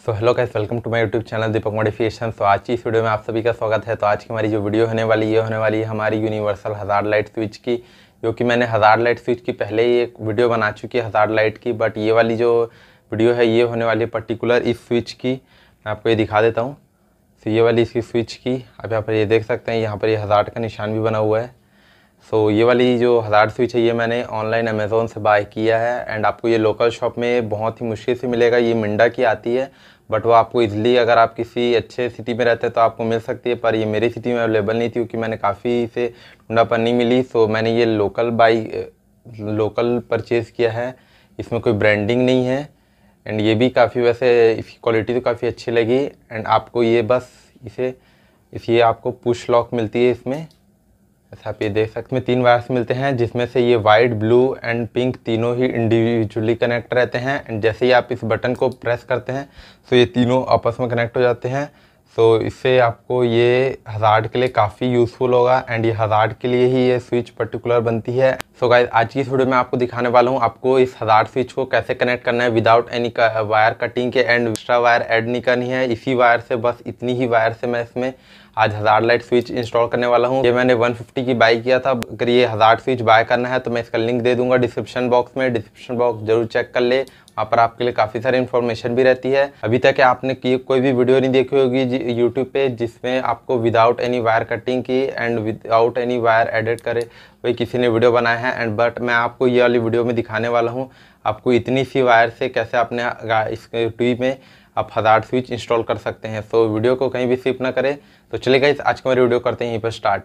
So hello guys, welcome to my YouTube channel Deepak modification. तो आज की इस वीडियो में आप सभी का स्वागत है। तो आज की हमारी जो वीडियो होने वाली है हमारी यूनिवर्सल हज़ार्ड लाइट स्विच की, जो कि मैंने हज़ार्ड लाइट स्विच की पहले ही एक वीडियो बना चुकी है हज़ार्ड लाइट की, बट ये वाली जो वीडियो है ये होने वाली है पर्टिकुलर इस स्विच की। मैं आपको ये दिखा देता हूँ। तो ये वाली इसकी स्विच की अब यहाँ पर ये देख सकते हैं, यहाँ पर ये हज़ार्ड का निशान भी बना हुआ है। सो ये वाली जो हज़ार्ड स्विच है ये मैंने ऑनलाइन अमेज़ोन से बाय किया है एंड आपको ये लोकल शॉप में बहुत ही मुश्किल से मिलेगा। ये मिंडा की आती है, बट वो आपको इजीली अगर आप किसी अच्छे सिटी में रहते हैं तो आपको मिल सकती है, पर ये मेरी सिटी में अवेलेबल नहीं थी क्योंकि मैंने काफ़ी इसे ढूंढा पर नहीं मिली। सो मैंने ये लोकल परचेज़ किया है। इसमें कोई ब्रांडिंग नहीं है एंड ये भी काफ़ी, वैसे इसकी क्वालिटी तो काफ़ी अच्छी लगी। एंड आपको ये बस इसे आपको पुश लॉक मिलती है इसमें। ऐसा आप ये देख सकते हैं 3 वायर्स मिलते हैं, जिसमें से ये वाइट, ब्लू एंड पिंक तीनों ही इंडिविजुअली कनेक्ट रहते हैं। एंड जैसे ही आप इस बटन को प्रेस करते हैं तो ये तीनों आपस में कनेक्ट हो जाते हैं। सो इससे आपको ये हज़ार्ड के लिए काफ़ी यूज़फुल होगा एंड ये हज़ार्ड के लिए ही ये स्विच पर्टिकुलर बनती है। सो गाइस, आज की इस वीडियो में आपको दिखाने वाला हूँ आपको इस हज़ार्ड स्विच को कैसे कनेक्ट करना है विदाउट एनी वायर कटिंग के एंड एक्स्ट्रा वायर ऐड नहीं करनी है। इसी वायर से, बस इतनी ही वायर से मैं इसमें आज हज़ार्ड लाइट स्विच इंस्टॉल करने वाला हूँ। ये मैंने 150 की बाय किया था। अगर ये हज़ार्ड स्विच बाय करना है तो मैं इसका लिंक दे दूंगा डिस्क्रिप्शन बॉक्स में। डिस्क्रिप्शन बॉक्स जरूर चेक कर ले, वहाँ पर आपके लिए काफ़ी सारी इन्फॉर्मेशन भी रहती है। अभी तक आपने कोई भी वीडियो नहीं देखी होगी यूट्यूब पे जिसमें आपको विदाउट एनी वायर कटिंग की and without any wire edit करे वही किसी ने वीडियो बनाया है। एंड बट मैं आपको ये वाली वीडियो में दिखाने वाला हूँ आपको इतनी सी वायर से कैसे अपने इस टीवी में आप हज़ार्ड स्विच इंस्टॉल कर सकते हैं। तो वीडियो को कहीं भी स्किप ना करें। तो चलिए गाइस, आज की हमारी वीडियो करते हैं यहीं पर स्टार्ट।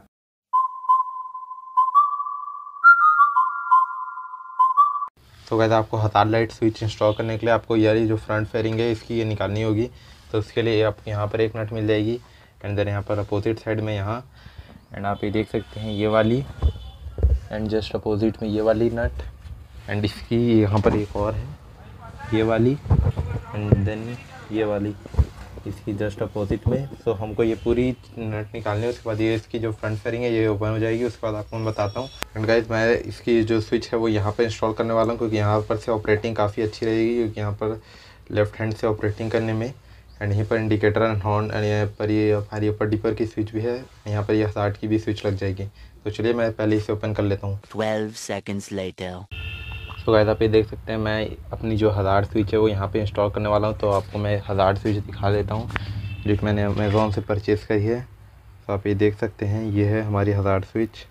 तो गाइस, आपको हज़ार्ड लाइट स्विच इंस्टॉल करने के लिए आपको ये जो फ्रंट फेयरिंग है इसकी ये निकालनी होगी। तो उसके लिए आपको यहाँ पर एक नट मिल जाएगी एंड देन यहाँ पर अपोजिट साइड में यहाँ एंड आप ये देख सकते हैं ये वाली एंड जस्ट अपोजिट में ये वाली नट एंड इसकी यहाँ पर एक और है ये वाली एंड देन ये वाली इसकी जस्ट अपोजिट में। सो हमको ये पूरी नट निकालनी है। उसके बाद ये इसकी जो फ्रंट फेयरिंग है ये ओपन हो जाएगी। उसके बाद आपको मैं बताता हूँ। एंड गाइस, मैं इसकी जो स्विच है वो यहाँ पर इंस्टॉल करने वाला हूँ क्योंकि यहाँ पर से ऑपरेटिंग काफ़ी अच्छी रहेगी, क्योंकि यहाँ पर लेफ्ट हैंड से ऑपरेटिंग करने में एंड यहीं पर इंडिकेटर एंड हॉर्न एंड यहाँ पर ये हमारी अपर डिपर की स्विच भी है, यहाँ पर ये हज़ार्ड की भी स्विच लग जाएगी। तो चलिए मैं पहले इसे ओपन कर लेता हूँ। 12 seconds later. तो गाइस, आप ये देख सकते हैं मैं अपनी जो हज़ार्ड स्विच है वो यहाँ पे इंस्टॉल करने वाला हूँ। तो आपको मैं हज़ार्ड स्विच दिखा देता हूँ जो कि मैंने अमेज़ोन से परचेज़ करी है। तो आप ये देख सकते हैं ये है हमारी हज़ार्ड स्विच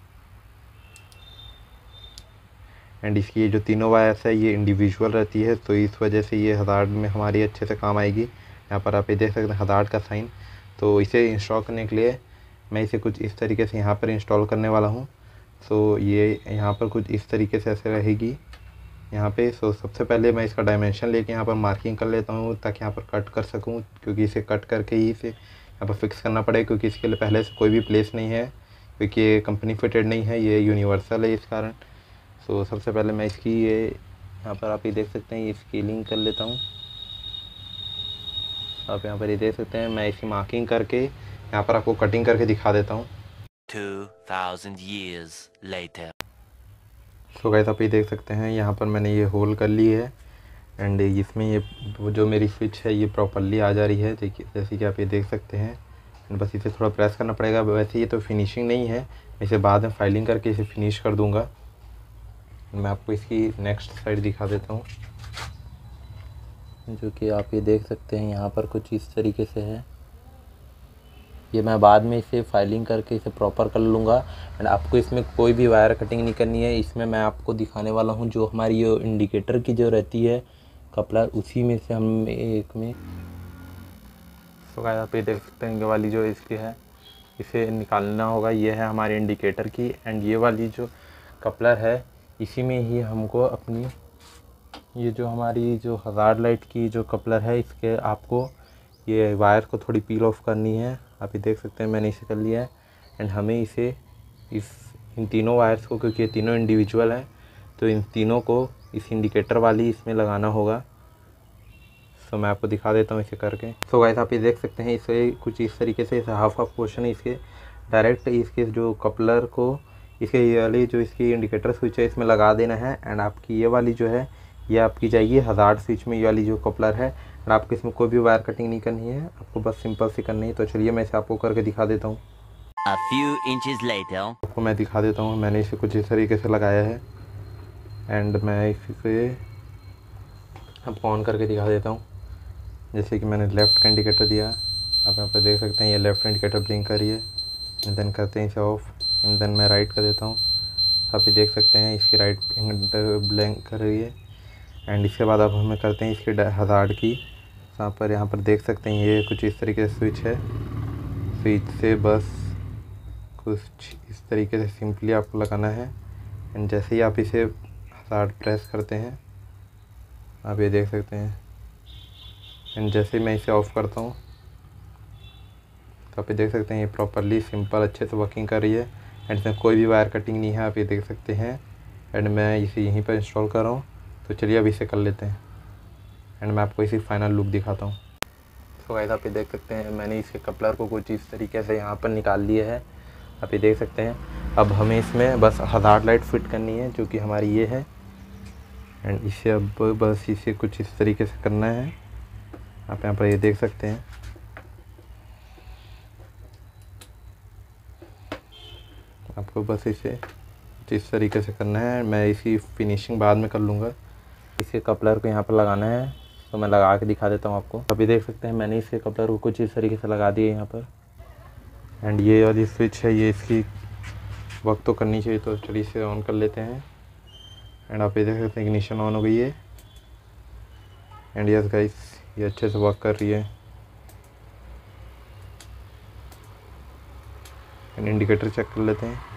एंड इसकी ये जो तीनों वायर्स है ये इंडिविजुअल रहती है, तो इस वजह से ये हज़ार्ड में हमारी अच्छे से काम आएगी। यहाँ पर आप ये देख सकते हैं हज़ार्ड का साइन। तो इसे इंस्टॉल करने के लिए मैं इसे कुछ इस तरीके से यहाँ पर इंस्टॉल करने वाला हूँ। तो ये यहाँ पर कुछ इस तरीके से ऐसे रहेगी यहाँ पे। सो सबसे पहले मैं इसका डायमेंशन लेके यहाँ पर मार्किंग कर लेता हूँ ताकि यहाँ पर कट कर सकूँ, क्योंकि इसे कट करके ही इसे यहाँ पर फिक्स करना पड़ेगा, क्योंकि इसके लिए पहले से कोई भी प्लेस नहीं है, क्योंकि ये कंपनी फिटेड नहीं है, ये यूनिवर्सल है इस कारण। सो सबसे पहले मैं इसकी ये यहाँ पर आप ये देख सकते हैं ये स्केलिंग कर लेता हूँ। आप यहाँ पर ये देख सकते हैं मैं इसकी मार्किंग करके यहाँ पर आपको कटिंग करके दिखा देता हूँ। 2000 years later. सो गाइस, आप ये देख सकते हैं यहाँ पर मैंने ये होल कर ली है एंड इसमें ये जो मेरी स्विच है ये प्रॉपरली आ जा रही है, देखिए जैसे कि आप ये देख सकते हैं। एंड बस इसे थोड़ा प्रेस करना पड़ेगा। वैसे ये तो फिनिशिंग नहीं है, मैं इसे बाद में फाइलिंग करके इसे फिनिश कर दूँगा। मैं आपको इसकी नेक्स्ट साइड दिखा देता हूँ, जो कि आप ये देख सकते हैं यहाँ पर कुछ इस तरीके से है। ये मैं बाद में इसे फाइलिंग करके इसे प्रॉपर कर लूँगा एंड आपको इसमें कोई भी वायर कटिंग नहीं करनी है। इसमें मैं आपको दिखाने वाला हूँ जो हमारी ये इंडिकेटर की जो रहती है कपलर, उसी में से हम एक में। तो गाइस, आप ये देख सकते हैं ये वाली जो इसकी है इसे निकालना होगा। ये है हमारी इंडिकेटर की एंड ये वाली जो कपलर है इसी में ही हमको अपनी ये जो हमारी जो हज़ार्ड लाइट की जो कपलर है इसके आपको ये वायर को थोड़ी पील ऑफ करनी है। आप ये देख सकते हैं मैंने इसे कर लिया है एंड हमें इसे इन तीनों वायर्स को, क्योंकि ये तीनों इंडिविजुअल हैं, तो इन तीनों को इस इंडिकेटर वाली इसमें लगाना होगा। तो मैं आपको दिखा देता हूँ इसे करके। तो गाइस, आप ये देख सकते हैं इसे कुछ इस तरीके से हाफ पोर्शन है इसके डायरेक्ट इसके जो कपलर को इसके ये वाली जो इसकी इंडिकेटर स्विच है इसमें लगा देना है एंड आपकी ये वाली जो है ये आपकी जाएगी हज़ार्ड स्विच में, ये वाली जो कपलर है। और आपको इसमें कोई भी वायर कटिंग नहीं करनी है, आपको बस सिंपल सी करनी है। तो चलिए मैं इसे आपको करके दिखा देता हूँ। A few inches later. आपको मैं दिखा देता हूँ। मैंने इसे कुछ इस तरीके से लगाया है एंड मैं इसे आपको ऑन करके दिखा देता हूँ। जैसे कि मैंने लेफ़्ट का इंडिकेटर दिया, आप यहाँ पर देख सकते हैं ये लेफ़्ट इंडिकेटर ब्लिंक कर रही है। एंड देन करते हैं इसे ऑफ एंड देन मैं राइट कर देता हूँ। आप ये देख सकते हैं इसकी राइट इंडिकेटर ब्लिंक कर रही है। एंड इसके बाद अब हमें करते हैं इसकी हज़ार्ड की। यहाँ पर देख सकते हैं ये कुछ इस तरीके से स्विच है। स्विच से बस कुछ इस तरीके से सिंपली आपको लगाना है। एंड जैसे ही आप इसे हज़ार्ड प्रेस करते हैं, आप ये देख सकते हैं। एंड जैसे ही मैं इसे ऑफ़ करता हूँ तो आप ये देख सकते हैं ये प्रॉपरली सिंपल अच्छे से वर्किंग कर रही है। एंड इसमें कोई भी वायर कटिंग नहीं है, आप ये देख सकते हैं। एंड मैं इसे यहीं पर इंस्टॉल कर रहा हूँ। तो चलिए अब इसे कर लेते हैं एंड मैं आपको इसी फाइनल लुक दिखाता हूँ। तो गाइस आप ये देख सकते हैं मैंने इसके कपलर को कुछ इस तरीके से यहाँ पर निकाल लिया है, आप ये देख सकते हैं। अब हमें इसमें बस हज़ार्ड लाइट फिट करनी है जो कि हमारी ये है। एंड इसे अब बस इसे कुछ इस तरीके से करना है, आप यहाँ पर ये देख सकते हैं। आपको बस इसे इस तरीके से करना है, मैं इसी फिनिशिंग बाद में कर लूँगा। इसे कपलर को यहाँ पर लगाना है, तो मैं लगा के दिखा देता हूँ आपको। अभी देख सकते हैं मैंने इसे कपलर को कुछ इस तरीके से लगा दिया यहाँ पर। एंड ये वाली स्विच है, ये इसकी वर्क तो करनी चाहिए। तो चलिए इसे ऑन कर लेते हैं। एंड आप ये देख सकते हैं इग्निशन ऑन हो गई है। एंड यस गाइस ये अच्छे से वर्क कर रही है। एंड इंडिकेटर चेक कर लेते हैं।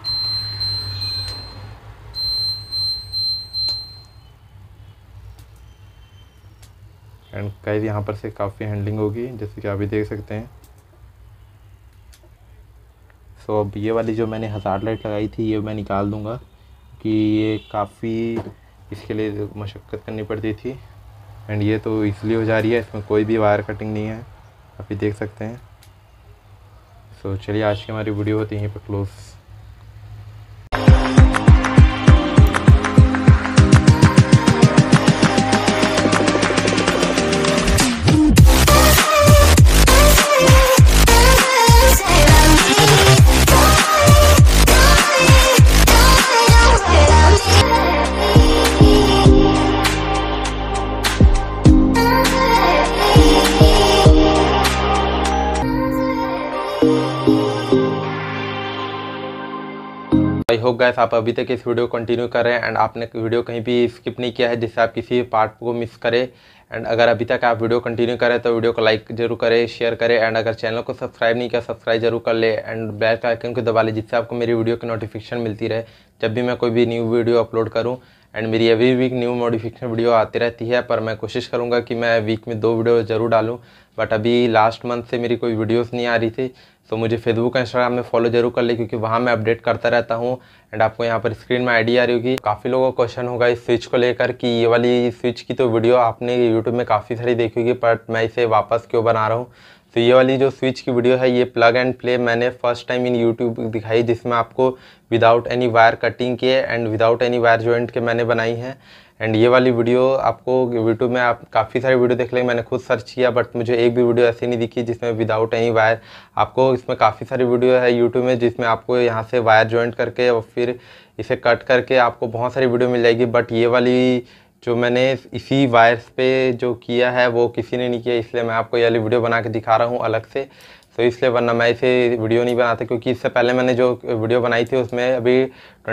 एंड गाइस यहाँ पर से काफ़ी हैंडलिंग होगी जैसे कि आप भी देख सकते हैं। सो अब ये वाली जो मैंने हज़ार्ड लाइट लगाई थी ये मैं निकाल दूंगा कि ये काफ़ी इसके लिए मशक्क़त करनी पड़ती थी। एंड ये तो इसलिए हो जा रही है, इसमें कोई भी वायर कटिंग नहीं है, आप ये देख सकते हैं। सो चलिए आज की हमारी वीडियो होती है यहीं पर क्लोज। आई होप गाइस आप अभी तक इस वीडियो को कंटिन्यू कर रहे हैं एंड आपने वीडियो कहीं भी स्किप नहीं किया है जिससे आप किसी पार्ट को मिस करें। एंड अगर अभी तक आप वीडियो कंटिन्यू करें तो वीडियो को लाइक जरूर करें, शेयर करें। एंड अगर चैनल को सब्सक्राइब नहीं किया सब्सक्राइब जरूर कर ले एंड बेल का आइकन को दबा ले जिससे आपको मेरी वीडियो की नोटिफिकेशन मिलती रहे जब भी मैं कोई भी न्यू वीडियो अपलोड करूँ। एंड मेरी every week new notification video आती रहती है, पर मैं कोशिश करूँगा कि मैं वीक में 2 वीडियो ज़रूर डालूँ। बट अभी लास्ट मंथ से मेरी कोई वीडियोस नहीं आ रही थी, तो मुझे फेसबुक इंस्टाग्राम में फॉलो जरूर कर ले क्योंकि वहाँ मैं अपडेट करता रहता हूँ। एंड आपको यहाँ पर स्क्रीन में आईडी आ रही होगी। काफ़ी लोगों का क्वेश्चन होगा इस स्विच को लेकर कि ये वाली स्विच की तो वीडियो आपने यूट्यूब में काफ़ी सारी देखी होगी, बट मैं इसे वापस क्यों बना रहा हूँ। तो ये वाली जो स्विच की वीडियो है ये प्लग एंड प्ले मैंने फर्स्ट टाइम इन यूट्यूब दिखाई, जिसमें आपको विदाउट एनी वायर कटिंग के and without any wire joint के मैंने बनाई है। एंड ये वाली वीडियो आपको यूट्यूब में आप काफ़ी सारी वीडियो देख लेंगे, मैंने खुद सर्च किया बट मुझे एक भी वीडियो ऐसी नहीं दिखी जिसमें विदाउट एनी वायर। आपको इसमें काफ़ी सारी वीडियो है यूट्यूब में जिसमें आपको यहाँ से वायर जॉइंट करके और फिर इसे कट करके आपको बहुत सारी वीडियो मिल जाएगी। बट ये वाली जो मैंने इसी वायर्स पे जो किया है वो किसी ने नहीं किया, इसलिए मैं आपको ये वाली वीडियो बना के दिखा रहा हूँ अलग से। तो इसलिए वरना मैं इसे वीडियो नहीं बनाता क्योंकि इससे पहले मैंने जो वीडियो बनाई थी उसमें अभी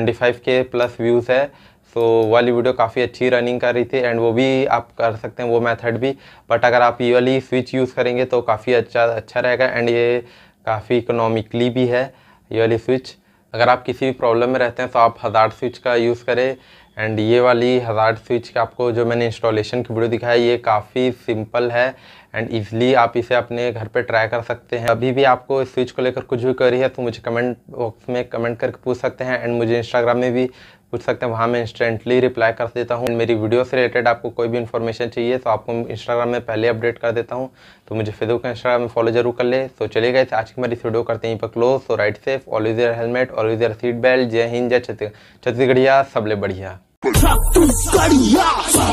25K प्लस व्यूज़ है। सो वाली वीडियो काफ़ी अच्छी रनिंग कर रही थी एंड वो भी आप कर सकते हैं वो मेथड भी। बट अगर आप ये वाली स्विच यूज़ करेंगे तो काफ़ी अच्छा रहेगा एंड ये काफ़ी इकोनॉमिकली भी है ये वाली स्विच। अगर आप किसी भी प्रॉब्लम में रहते हैं तो आप हज़ार्ड स्विच का यूज़ करें। एंड ये वाली हज़ार्ड स्विच का आपको जो मैंने इंस्टॉलेशन की वीडियो दिखाई ये काफ़ी सिंपल है एंड ईज़िली आप इसे अपने घर पे ट्राई कर सकते हैं। अभी भी आपको इस स्विच को लेकर कुछ भी क्वेरी है तो मुझे कमेंट बॉक्स में कमेंट करके पूछ सकते हैं एंड मुझे इंस्टाग्राम में भी पूछ सकते हैं, वहाँ मैं इंस्टेंटली रिप्लाई कर देता हूँ। मेरी वीडियो से रिलेटेड आपको कोई भी इन्फॉर्मेशन चाहिए तो आपको इंस्टाग्राम में पहले अपडेट कर देता हूँ, तो मुझे फेसबुक इंस्टाग्राम में फॉलो जरूर कर ले। तो चलिए गाइस आज की मेरी इस वीडियो करते हैं यहीं पर क्लोज। तो ride safe, always wear helmet, always wear seat belt. जय हिंद, जय छत्तीसगढ़िया, सबले बढ़िया।